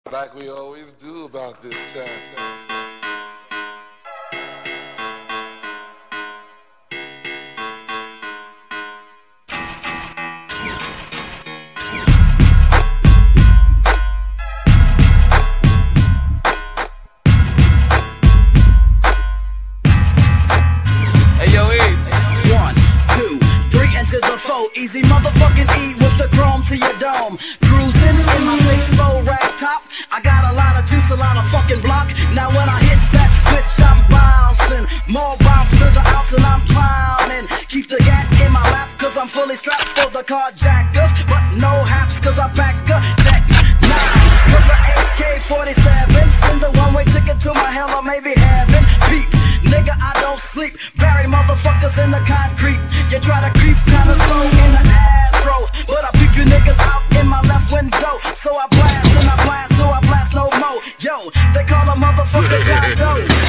Like we always do about this time. Easy motherfucking E with the chrome to your dome. Cruising in my 6'4" rag top. I got a lot of juice, a lot of fucking block. Now when I hit that switch, I'm bouncing. More bounce to the ounce and I'm clowning. Keep the gat in my lap cause I'm fully strapped for the carjackers. But no haps cause I pack a Tech 9 plus a AK-47. Send the one-way ticket to my hell or maybe heaven. Peep, nigga I don't sleep. Bury motherfuckers in the concrete. You try to creep kinda slow in the Astro, but I peep you niggas out in my left window. So I blast and I blast, so I blast no more. Yo, they call a motherfucker John Doe.